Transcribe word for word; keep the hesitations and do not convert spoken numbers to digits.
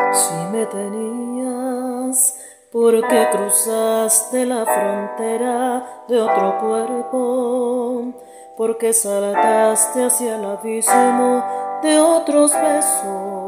Si me tenías, porque cruzaste la frontera de otro cuerpo, porque saltaste hacia el abismo de otros besos.